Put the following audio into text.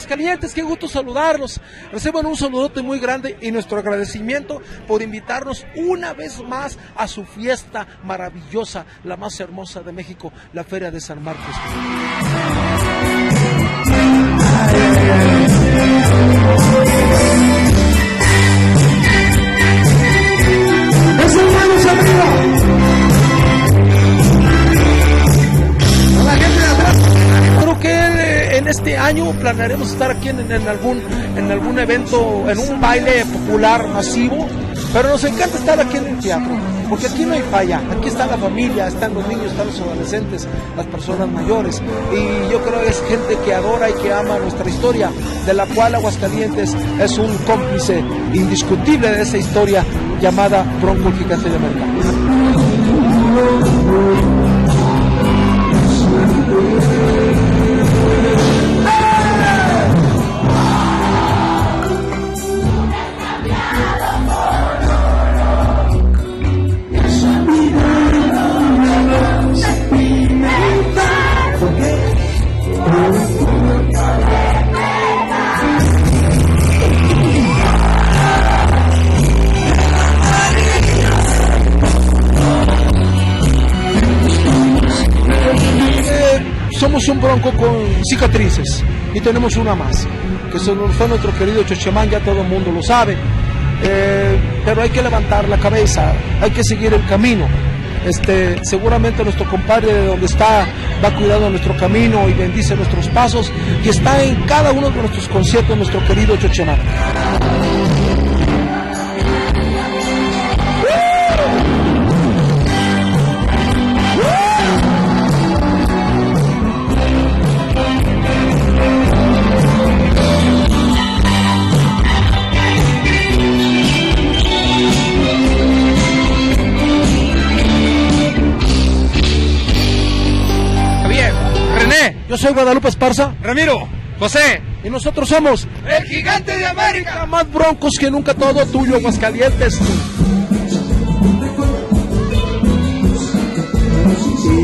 Aguascalientes, qué gusto saludarlos. Reciban un saludote muy grande y nuestro agradecimiento por invitarnos una vez más a su fiesta maravillosa, la más hermosa de México, la Feria de San Marcos. Creo que en este año planearemos estar aquí en algún evento, en un baile popular masivo, pero nos encanta estar aquí en el teatro, porque aquí no hay falla, aquí está la familia, están los niños, están los adolescentes, las personas mayores, y yo creo que es gente que adora y que ama nuestra historia, de la cual Aguascalientes es un cómplice indiscutible de esa historia llamada Bronco, el Gigante de América. Somos un bronco con cicatrices y tenemos una más, que fue nuestro querido Chochemán, ya todo el mundo lo sabe, pero hay que levantar la cabeza, hay que seguir el camino. Seguramente nuestro compadre de donde está va cuidando nuestro camino y bendice nuestros pasos, y está en cada uno de nuestros conciertos nuestro querido Chochemán. Yo soy Guadalupe Esparza, Ramiro, José, y nosotros somos el Gigante de América. Más broncos que nunca, todo tuyo, Aguascalientes.